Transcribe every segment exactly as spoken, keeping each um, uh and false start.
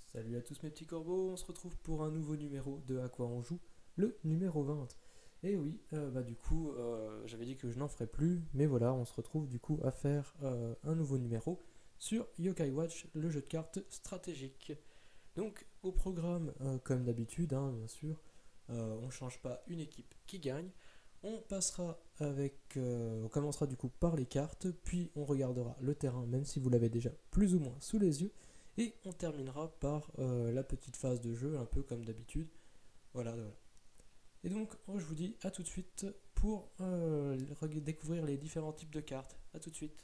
Salut à tous mes petits corbeaux, on se retrouve pour un nouveau numéro de À quoi on joue, le numéro vingt. Et oui, euh, bah du coup, euh, j'avais dit que je n'en ferais plus, mais voilà, on se retrouve du coup à faire euh, un nouveau numéro sur Yokai Watch, le jeu de cartes stratégique. Donc au programme, euh, comme d'habitude, hein, bien sûr, euh, on ne change pas une équipe qui gagne. On passera avec, euh, on commencera du coup par les cartes, puis on regardera le terrain, même si vous l'avez déjà plus ou moins sous les yeux, et on terminera par euh, la petite phase de jeu, un peu comme d'habitude. Voilà, voilà. Et donc, oh, je vous dis à tout de suite pour euh, découvrir les différents types de cartes. À tout de suite.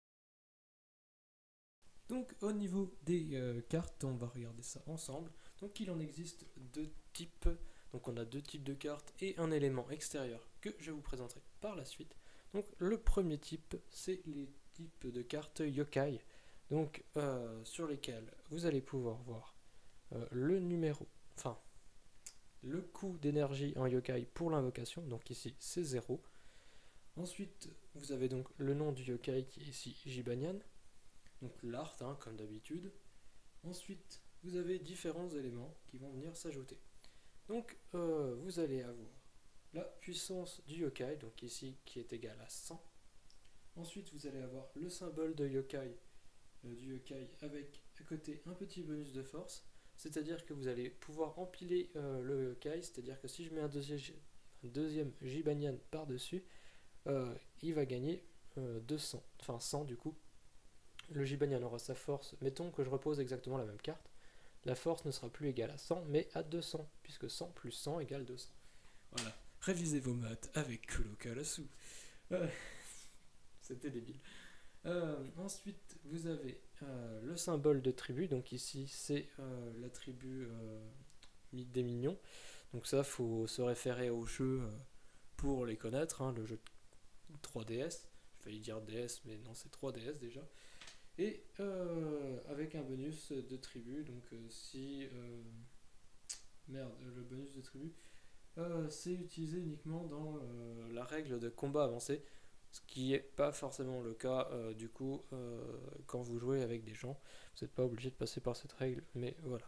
Donc, au niveau des euh, cartes, on va regarder ça ensemble. Donc, il en existe deux types. Donc, on a deux types de cartes et un élément extérieur que je vous présenterai par la suite. Donc, le premier type, c'est les types de cartes yokai. Donc, euh, sur lesquelles vous allez pouvoir voir euh, le numéro, enfin, le coût d'énergie en yokai pour l'invocation. Donc, ici, c'est zéro. Ensuite, vous avez donc le nom du yokai qui est ici Jibanyan. Donc, l'art, hein, comme d'habitude. Ensuite, vous avez différents éléments qui vont venir s'ajouter. Donc, euh, vous allez avoir la puissance du yokai, donc ici qui est égale à cent. Ensuite, vous allez avoir le symbole de yokai, euh, du yokai avec à côté un petit bonus de force, c'est-à-dire que vous allez pouvoir empiler euh, le yokai, c'est-à-dire que si je mets un deuxième, un deuxième Jibanyan par-dessus, euh, il va gagner euh, deux cents, enfin cent du coup. Le Jibanyan aura sa force, mettons que je repose exactement la même carte. La force ne sera plus égale à cent, mais à deux cents, puisque cent plus cent égale deux cents. Voilà. Révisez vos maths avec Kurokarasu. Euh, C'était débile. Euh, ensuite, vous avez euh, le symbole de tribu. Donc ici, c'est euh, la tribu euh, des mignons. Donc ça, faut se référer au jeu euh, pour les connaître. Hein, le jeu trois D S. J'ai failli dire D S, mais non, c'est trois D S déjà. Et euh, avec un bonus de tribu. Donc euh, si... Euh, merde, le bonus de tribu. Euh, c'est utilisé uniquement dans euh, la règle de combat avancé, ce qui n'est pas forcément le cas euh, du coup euh, quand vous jouez avec des gens. Vous n'êtes pas obligé de passer par cette règle, mais voilà.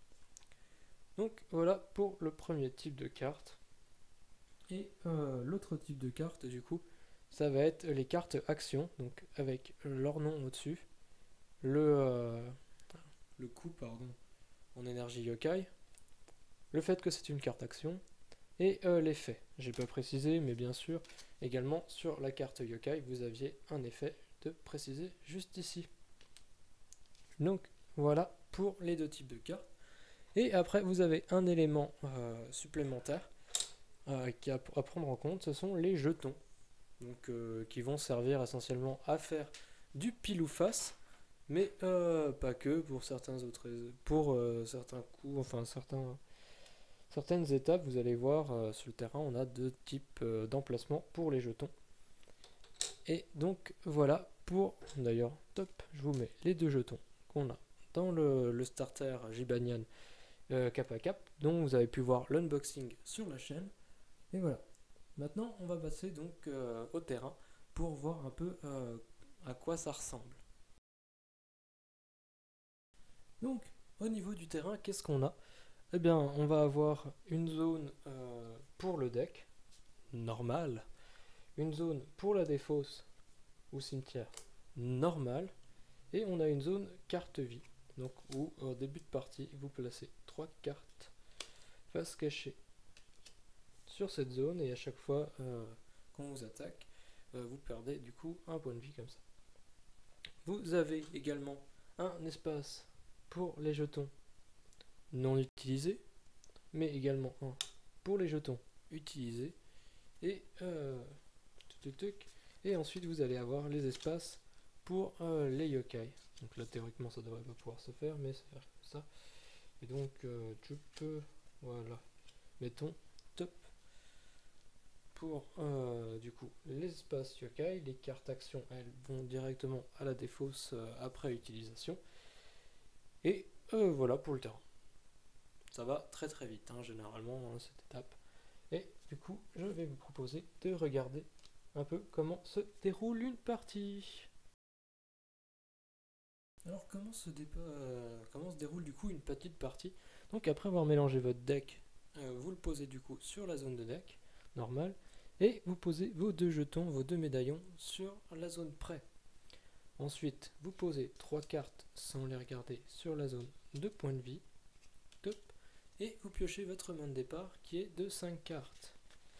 Donc voilà pour le premier type de carte. Et euh, l'autre type de carte, du coup, ça va être les cartes actions, donc avec leur nom au-dessus, le, euh, le coût pardon, en énergie yokai, le fait que c'est une carte action, et euh, l'effet. J'ai pas précisé, mais bien sûr, également sur la carte yokai, vous aviez un effet de préciser juste ici. Donc voilà pour les deux types de cartes. Et après, vous avez un élément euh, supplémentaire euh, qui a à prendre en compte, ce sont les jetons. Donc, euh, qui vont servir essentiellement à faire du pile ou face, mais euh, pas que pour certains autres, pour euh, certains coups, enfin certains certaines étapes, vous allez voir euh, sur le terrain, on a deux types euh, d'emplacements pour les jetons. Et donc voilà pour, d'ailleurs, top, je vous mets les deux jetons qu'on a dans le, le starter Jibanyan euh, Kappa Cap, dont vous avez pu voir l'unboxing sur la chaîne. Et voilà. Maintenant, on va passer donc euh, au terrain pour voir un peu euh, à quoi ça ressemble. Donc, au niveau du terrain, qu'est-ce qu'on a? Eh bien, on va avoir une zone euh, pour le deck, normal, une zone pour la défausse ou cimetière, normal, et on a une zone carte vie, donc où au début de partie, vous placez trois cartes face cachée sur cette zone, et à chaque fois euh, qu'on vous attaque, euh, vous perdez du coup un point de vie comme ça. Vous avez également un espace pour les jetons non utilisés, mais également un pour les jetons utilisés, et euh, tuc, tuc, tuc, et ensuite vous allez avoir les espaces pour euh, les yokai. Donc là théoriquement ça devrait pas pouvoir se faire, mais c'est comme ça. Et donc euh, tu peux, voilà, mettons top pour euh, du coup les espaces yokai. Les cartes actions elles vont directement à la défausse euh, après utilisation. Et euh, voilà pour le terrain. Ça va très très vite hein, généralement hein, cette étape. Et du coup je vais vous proposer de regarder un peu comment se déroule une partie. Alors comment se, dépa- euh, comment se déroule du coup une petite partie? Donc après avoir mélangé votre deck, euh, vous le posez du coup sur la zone de deck, normale, et vous posez vos deux jetons, vos deux médaillons sur la zone prêt. Ensuite, vous posez trois cartes sans les regarder sur la zone de points de vie, top, et vous piochez votre main de départ qui est de cinq cartes.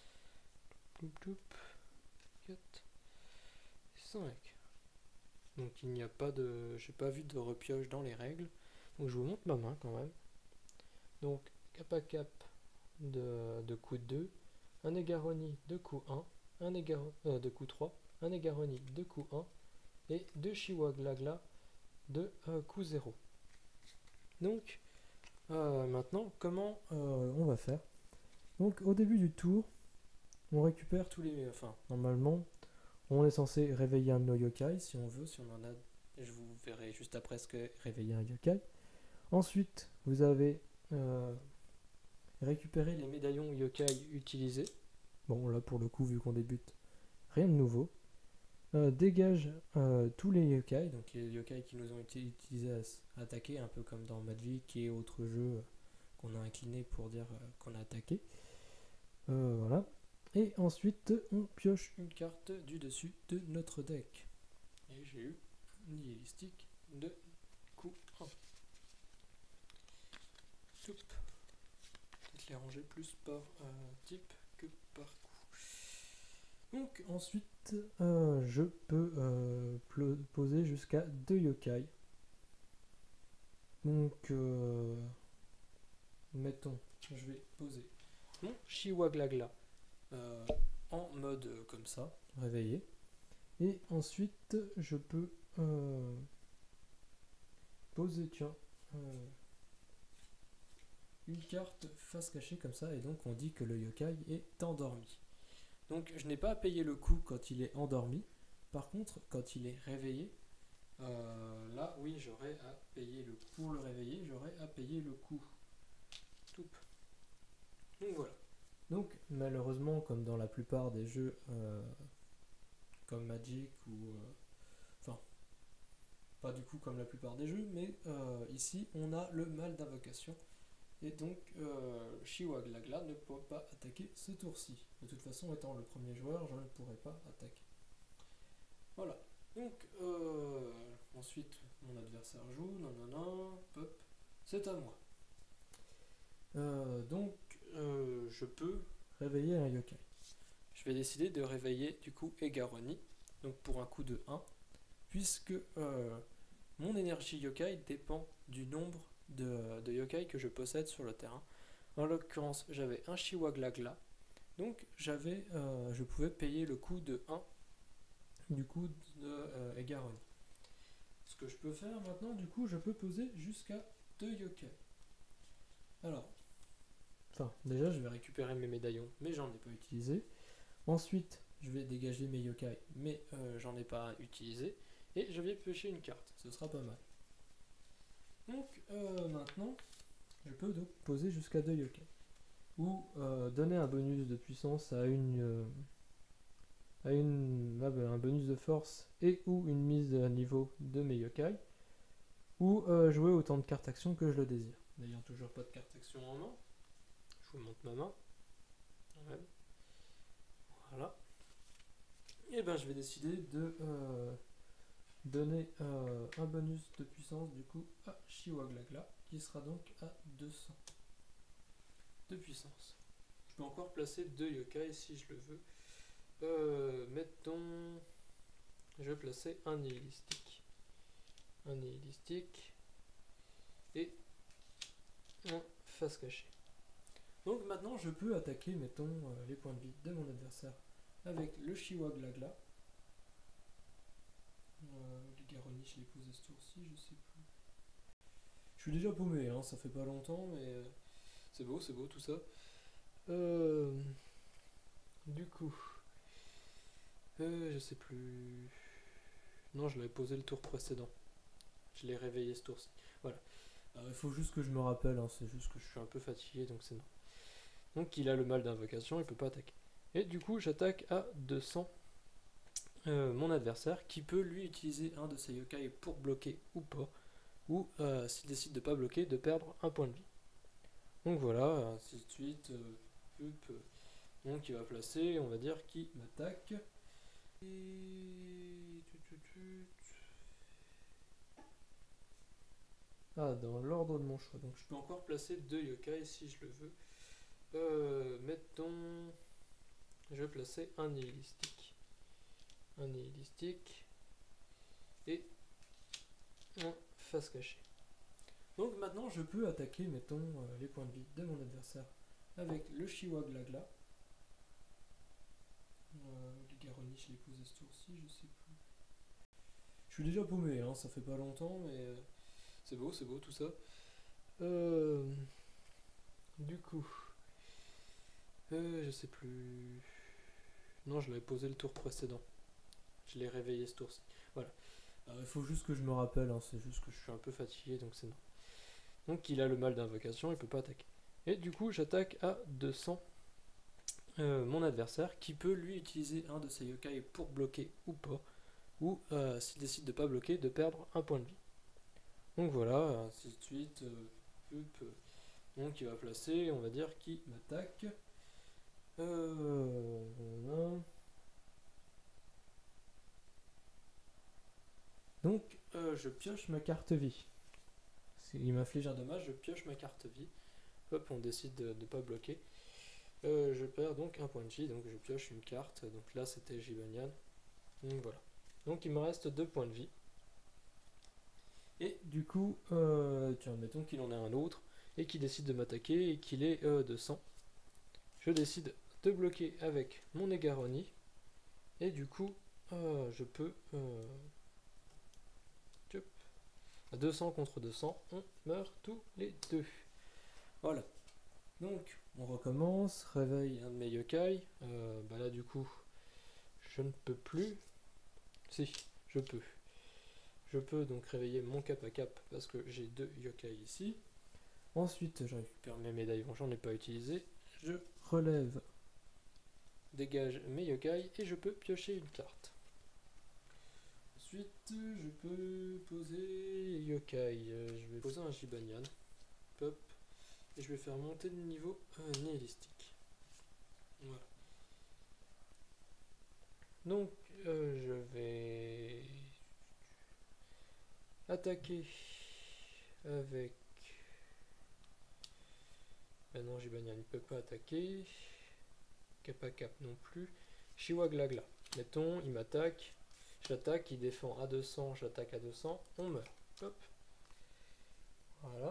quatre, cinq. Donc il n'y a pas de... j'ai pas vu de repioche dans les règles. Donc je vous montre ma main quand même. Donc cap à cap de, de coup deux, un Égaroni de coup un, un Égaro, euh, de coup trois, un Égaroni de coup un et deux Chihuaglagla de euh, coup zéro. Donc euh, maintenant comment euh, on va faire? Donc au début du tour, on récupère tous les... Enfin normalement, on est censé réveiller un de nos yokai si on veut, si on en a. Je vous verrai juste après ce que réveiller un yokai. Ensuite, vous avez euh, récupéré les médaillons yokai utilisés. Bon, là pour le coup, vu qu'on débute, rien de nouveau. Euh, dégage euh, tous les yokai, donc les yokai qui nous ont été utilisés à, à attaquer, un peu comme dans Magic et autres jeux qu'on a incliné pour dire euh, qu'on a attaqué. Euh, voilà. Et ensuite, on pioche une carte du dessus de notre deck. Et j'ai eu nihilistique de coup un. Toup. Peut-être les ranger plus par euh, type que par coup. Donc ensuite, euh, je peux euh, poser jusqu'à deux yokai. Donc, euh, mettons, je vais poser mon Chihuaglagla euh, en mode euh, comme ça, réveillé. Et ensuite, je peux euh, poser, tiens, euh, une carte face cachée comme ça, et donc on dit que le yokai est endormi. Donc je n'ai pas à payer le coup quand il est endormi. Par contre, quand il est réveillé, euh, là oui, j'aurais à payer le coup. Pour le réveiller, j'aurais à payer le coup. Toup. Donc voilà. Donc malheureusement, comme dans la plupart des jeux euh, comme Magic ou... euh, Enfin, pas du coup comme la plupart des jeux, mais euh, ici on a le mal d'invocation. Et donc euh, Chihuaglagla ne peut pas attaquer ce tour-ci. De toute façon, étant le premier joueur, je ne pourrais pas attaquer. Voilà. Donc euh, ensuite, mon adversaire joue, nanana, pop, c'est à moi. Euh, donc euh, je peux réveiller un yokai. Je vais décider de réveiller du coup Égaroni, donc pour un coup de un, puisque euh, mon énergie yokai dépend du nombre de, de yokai que je possède sur le terrain. En l'occurrence, j'avais un Chihuaglagla, donc j'avais, euh, je pouvais payer le coût de un du coup de euh, Égaroni. Ce que je peux faire maintenant, du coup, je peux poser jusqu'à deux yokai. Alors, enfin, déjà, je vais récupérer mes médaillons, mais j'en ai pas utilisé. Ensuite, je vais dégager mes yokai, mais euh, j'en ai pas utilisé. Et je vais piocher une carte, ce sera pas mal. Donc, euh, maintenant, je peux donc poser jusqu'à deux yokai. Ou euh, donner un bonus de puissance à une... Euh, à une ah ben, un bonus de force et ou une mise à niveau de mes yokai. Ou euh, jouer autant de cartes action que je le désire. N'ayant toujours pas de carte action en main, je vous montre ma main. Ouais. Voilà. Et ben je vais décider de euh, donner euh, un bonus de puissance du coup à Chihuaglagla, qui sera donc à deux cents de puissance. Je peux encore placer deux yokai si je le veux. Euh, mettons, je vais placer un nihilistique. Un nihilistique et un face cachée. Donc maintenant je peux attaquer, mettons, euh, les points de vie de mon adversaire avec le Chihuaglagla. Euh, les Garoni, je l'ai posé ce tour-ci, je sais plus. Je suis déjà paumé, hein, ça fait pas longtemps, mais euh, c'est beau, c'est beau tout ça. Euh, du coup, euh, je sais plus. Non, je l'avais posé le tour précédent. Je l'ai réveillé ce tour-ci. Voilà. Il faut juste que je me rappelle, hein, c'est juste que je suis un peu fatigué, donc c'est non. Donc il a le mal d'invocation, il peut pas attaquer. Et du coup, j'attaque à deux cents euh, mon adversaire, qui peut lui utiliser un de ses yokai pour bloquer ou pas. ou euh, s'il décide de ne pas bloquer, de perdre un point de vie. Donc voilà, ainsi de suite. Euh, up, euh, donc il va placer, on va dire, qui m'attaque. Et... Ah, dans l'ordre de mon choix. Donc je peux encore placer deux yokai si je le veux. Euh, mettons... Je vais placer un nihilistique. Un nihilistique. Et un face cachée. Donc maintenant je peux attaquer, mettons, euh, les points de vie de mon adversaire avec le Shiwa Glagla. Euh, les Garoni, je l'ai posé ce tour-ci, je sais plus. Je suis déjà paumé, hein, ça fait pas longtemps, mais euh, c'est beau, c'est beau tout ça. Euh, du coup, euh, je sais plus. Non, je l'avais posé le tour précédent. Je l'ai réveillé ce tour-ci. Voilà. Il faut juste que je me rappelle, hein, c'est juste que je suis un peu fatigué, donc c'est non. Donc il a le mal d'invocation, il peut pas attaquer. Et du coup, j'attaque à deux cents euh, mon adversaire, qui peut lui utiliser un de ses yokai pour bloquer ou pas, ou euh, s'il décide de pas bloquer, de perdre un point de vie. Donc voilà, ainsi de suite. Euh, up, euh, donc il va placer, on va dire, qui m'attaque. Euh, voilà. Donc euh, je pioche ma carte vie. S'il m'inflige un dommage, je pioche ma carte vie. Hop, on décide de ne pas bloquer. Euh, je perds donc un point de vie, donc je pioche une carte. Donc là c'était Jibanyan. Donc voilà. Donc il me reste deux points de vie. Et du coup, euh, tiens, mettons qu'il en a un autre et qu'il décide de m'attaquer et qu'il est euh, de cent. Je décide de bloquer avec mon Egaroni. Et du coup, euh, je peux... Euh, à deux cents contre deux cents, on meurt tous les deux. Voilà. Donc, on recommence. Réveille un de mes yokai. Euh, bah là, du coup, je ne peux plus. Si, je peux. Je peux donc réveiller mon cap à cap parce que j'ai deux yokai ici. Ensuite, je récupère mes médailles. Bon, j'en ai pas utilisé. Je relève, dégage mes yokai et je peux piocher une carte. Ensuite, je peux poser yokai. Je vais poser un Jibanyan. Hop. Et je vais faire monter le niveau euh, nihilistique. Voilà. Donc, euh, je vais attaquer avec... Ah non, Jibanyan ne peut pas attaquer. Cap à cap non plus. Shiwa Glagla. Mettons, il m'attaque. J'attaque, il défend à deux cents, j'attaque à deux cents, on meurt. Hop. Voilà.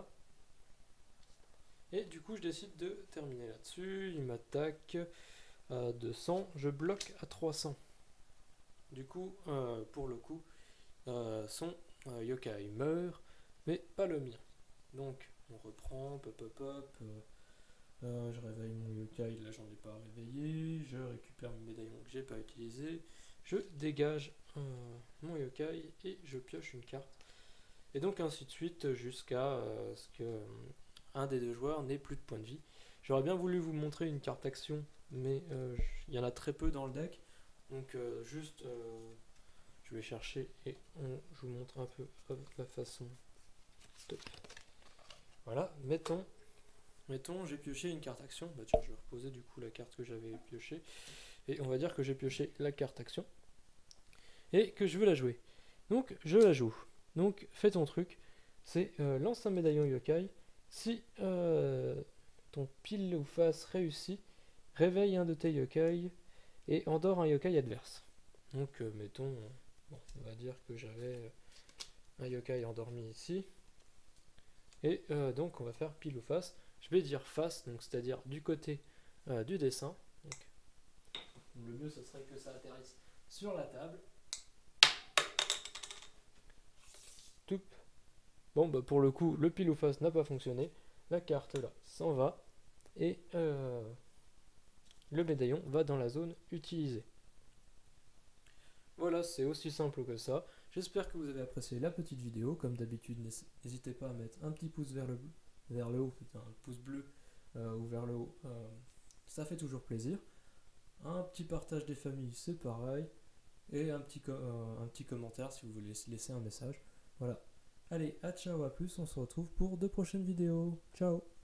Et du coup, je décide de terminer là-dessus. Il m'attaque à deux cents, je bloque à trois cents. Du coup, euh, pour le coup, euh, son euh, yokai meurt, mais pas le mien. Donc, on reprend, pop pop pop. Euh, euh, je réveille mon yokai, là j'en ai pas réveillé. Je récupère mes médaillons que j'ai pas utilisés. Je dégage euh, mon yokai et je pioche une carte. Et donc ainsi de suite jusqu'à euh, ce que euh, un des deux joueurs n'ait plus de points de vie. J'aurais bien voulu vous montrer une carte action, mais euh, il y en a très peu dans le deck. Donc euh, juste, euh, je vais chercher et on, je vous montre un peu hop, la façon. Top. Voilà, mettons, mettons j'ai pioché une carte action. Bah tiens, je vais reposer du coup la carte que j'avais piochée. Et on va dire que j'ai pioché la carte action. Et que je veux la jouer. Donc je la joue. Donc fais ton truc. C'est euh, lance un médaillon yokai. Si euh, ton pile ou face réussit, réveille un de tes yokai et endort un yokai adverse. Donc euh, mettons, bon, on va dire que j'avais un yokai endormi ici. Et euh, donc on va faire pile ou face. Je vais dire face, donc c'est-à-dire du côté euh, du dessin. Donc, le mieux ce serait que ça atterrisse sur la table. Toup. Bon bah pour le coup le pile ou face n'a pas fonctionné. La carte là s'en va. Et euh, le médaillon va dans la zone utilisée. Voilà, c'est aussi simple que ça. J'espère que vous avez apprécié la petite vidéo. Comme d'habitude, n'hésitez pas à mettre un petit pouce vers le, vers le haut, putain, un pouce bleu euh, ou vers le haut. Euh, ça fait toujours plaisir. Un petit partage des familles, c'est pareil. Et un petit, euh, un petit commentaire si vous voulez laisser un message. Voilà. Allez, à ciao, à plus, on se retrouve pour de prochaines vidéos. Ciao!